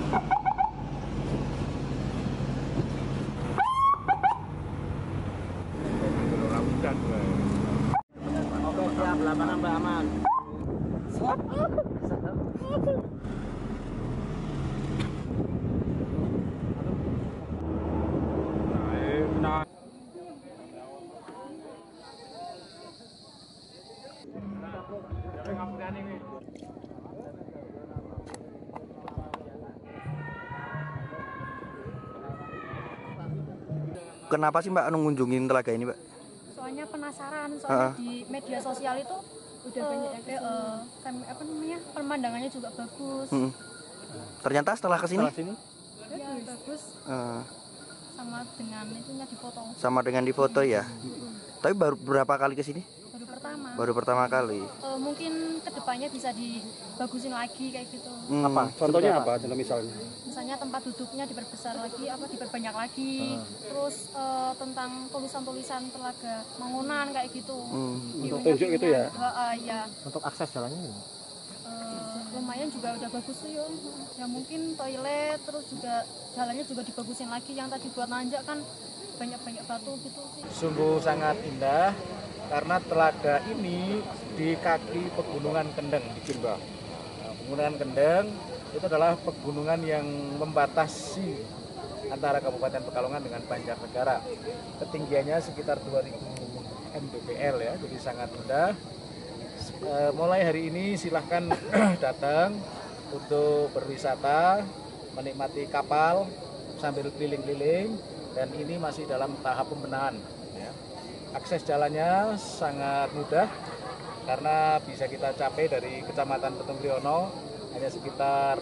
Oke, siap, 8 Mbak aman. Siap. Kenapa sih Mbak ngunjungin telaga ini, Mbak? Soalnya penasaran, soalnya di media sosial itu udah banyak apa namanya, pemandangannya juga bagus. Ternyata setelah kesini? Ya bagus. Sama dengan itunya difoto. Sama dengan di foto ya. Tapi baru berapa kali kesini? Baru pertama. Baru pertama kali. Mungkin kedepannya bisa dibagusin lagi kayak gitu. Apa? Contohnya apa? Contoh misalnya? Misalnya tempat duduknya diperbesar lagi, apa diperbanyak lagi. Terus tentang tulisan-tulisan Telaga Mangunan kayak gitu. Untuk tunjuk gitu ya? Ya. Untuk akses jalannya? Lumayan juga udah bagus tuh ya. Ya mungkin toilet, terus juga jalannya juga dibagusin lagi. Yang tadi buat nanjak kan banyak-banyak batu gitu sih. Sungguh sangat indah karena telaga ini di kaki Pegunungan Kendeng di Jember. Nah, Pegunungan Kendeng itu adalah pegunungan yang membatasi antara Kabupaten Pekalongan dengan Banjarnegara. Ketinggiannya sekitar 2000 mdpl ya, jadi sangat indah. Mulai hari ini silahkan datang untuk berwisata, menikmati kapal sambil keliling-keliling, dan ini masih dalam tahap pembenahan. Ya. Akses jalannya sangat mudah karena bisa kita capai dari Kecamatan Petung Riono hanya sekitar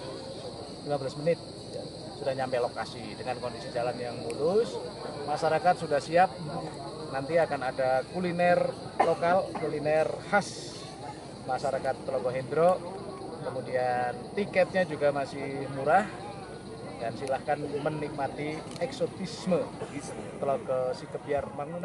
15 menit. Ya. Sudah nyampe lokasi dengan kondisi jalan yang mulus. Masyarakat sudah siap. Nanti akan ada kuliner lokal, kuliner khas masyarakat Telogo Hendro. Kemudian tiketnya juga masih murah. Dan silahkan menikmati eksotisme Telaga Sikebiar Mangunan.